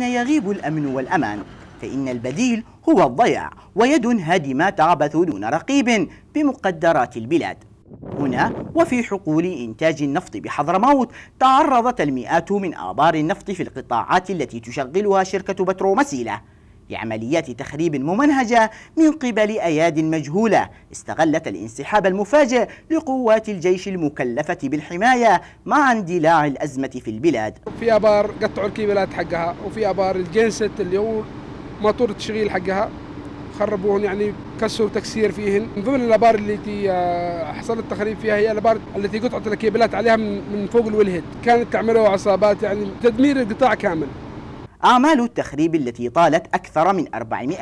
حين يغيب الأمن والأمان، فإن البديل هو الضياع ويد هادمة تعبث دون رقيب بمقدرات البلاد. هنا وفي حقول إنتاج النفط بحضرموت تعرضت المئات من آبار النفط في القطاعات التي تشغلها شركة بترومسيلة لعمليات تخريب ممنهجة من قبل أياد مجهولة استغلت الانسحاب المفاجئ لقوات الجيش المكلفة بالحماية مع اندلاع الأزمة في البلاد. في آبار قطعوا الكيبلات حقها، وفي آبار الجنست اللي هو موتور التشغيل حقها خربوهن، يعني كسروا تكسير فيهن. من ضمن الآبار التي حصل التخريب فيها هي الآبار التي قطعت الكيبلات عليها من فوق الولهد، كانت تعملوا عصابات، يعني تدمير القطاع كامل. أعمال التخريب التي طالت أكثر من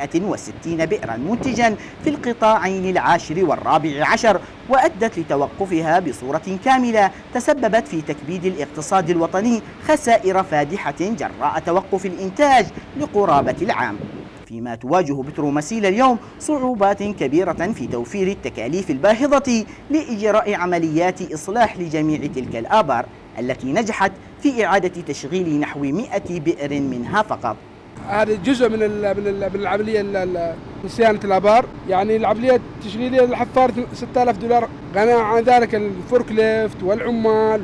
460 بئرا منتجا في القطاعين العاشر والرابع عشر وأدت لتوقفها بصورة كاملة تسببت في تكبيد الاقتصاد الوطني خسائر فادحة جراء توقف الإنتاج لقرابة العام، فيما تواجه بترومسيلة اليوم صعوبات كبيرة في توفير التكاليف الباهظة لإجراء عمليات إصلاح لجميع تلك الآبار التي نجحت في إعادة تشغيل نحو 100 بئر منها فقط. هذا جزء من العملية صيانة الآبار، يعني العملية التشغيلية الحفار $6000 غنى عن ذلك الفوركليفت والعمال،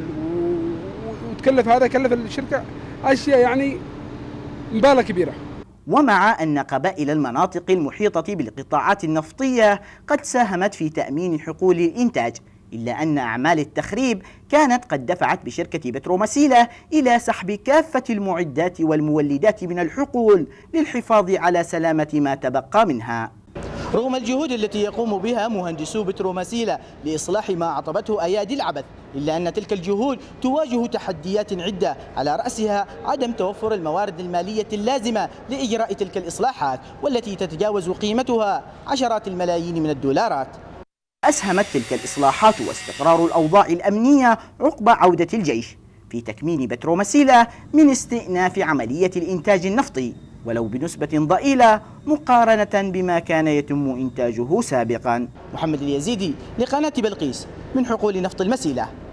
وتكلف هذا كلف الشركة أشياء يعني مبالغ كبيرة. ومع أن قبائل المناطق المحيطة بالقطاعات النفطية قد ساهمت في تأمين حقول الإنتاج، إلا أن أعمال التخريب كانت قد دفعت بشركة بترومسيلة إلى سحب كافة المعدات والمولدات من الحقول للحفاظ على سلامة ما تبقى منها. رغم الجهود التي يقوم بها مهندسو بترومسيلة لإصلاح ما عطبته أيادي العبث، إلا أن تلك الجهود تواجه تحديات عدة على رأسها عدم توفر الموارد المالية اللازمة لإجراء تلك الإصلاحات، والتي تتجاوز قيمتها عشرات الملايين من الدولارات. أسهمت تلك الإصلاحات واستقرار الأوضاع الأمنية عقب عودة الجيش في تكمين بترومسيلة من استئناف عملية الإنتاج النفطي، ولو بنسبة ضئيلة مقارنة بما كان يتم إنتاجه سابقا. محمد اليزيدي لقناة بلقيس من حقول نفط المسيلة.